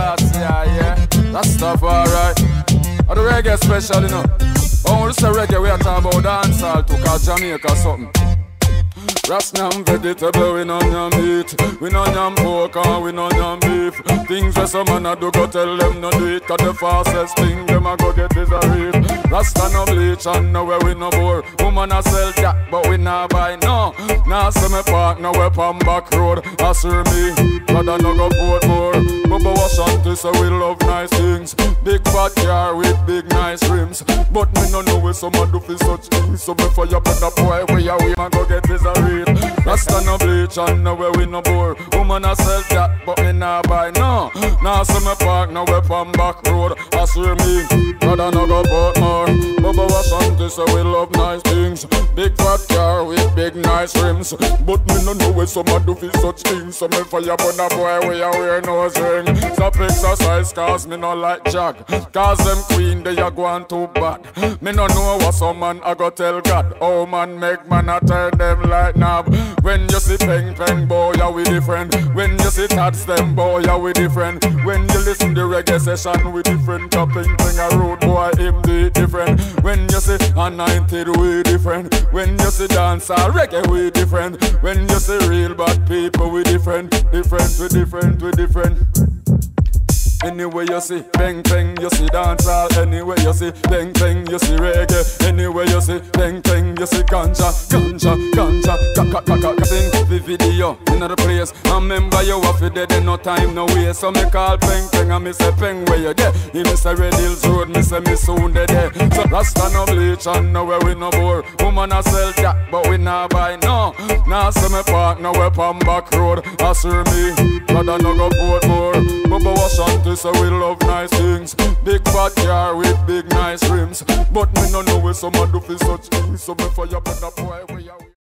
class, yeah. That stuff alright. Or the reggae special, you know. But when we say reggae, we are talking about dancehall too, cause Jamaica something. Rasnam vegetable, we no yam meat. We no yam pork and we no yam beef. Things where some man a do, go tell them no do it. Cause the fastest thing them a go get is a reef. Rasta no bleach and no where we no bore. Woman a sell cat but we nah buy no. Nah see me park no way on back road. Assure me, brother no go Portmore. Bubba Washanti so we love nice things. Big fat car with big nice rims. But me no know where some a do for such things. So me fire put the boy where ya we man go get is a reef. Rasta no bleach and no where we no bore. Woman a sell cat but me nah buy no. Nah see me park no way on back road. Assure me, brother no go Portmore. Bubba Washanti so we love nice things. Big fat car with big nice rims. But me no know where some a do for such things. So me fire put the boy where ya wear nose ring. Stop exercise cause me no like jag. Cause them queen they a go on too bad. Me no know what some man a go tell God. Oh man make man a turn them like knob. When you see peng peng boy ya we different. When you see tats them boy ya we different. When you listen to reggae session we different. Peng peng a road boy him do it different. When you see anointed we different. When you see dancehall reggae we different. When you see real bad people we different. Different. Anyway you see peng peng, you see dancehall. Anyway you see peng peng, you see reggae. Anyway you see peng peng, you see ganja. Sing the video in the place. And remember you have to dead in no time no way. So me call peng peng and me say peng where you there. He me say Red Hills Road, me say me soon there. So Rasta no bleach and no where we no bore. Woman a sell cat but we nah buy no. Nah see me park no way on back road. Assure me, brother no go Portmore. Bubba Washanti so we love nice things. Big fat car with big nice rims. But me no know where some a do for such things. So me fire put the boy where you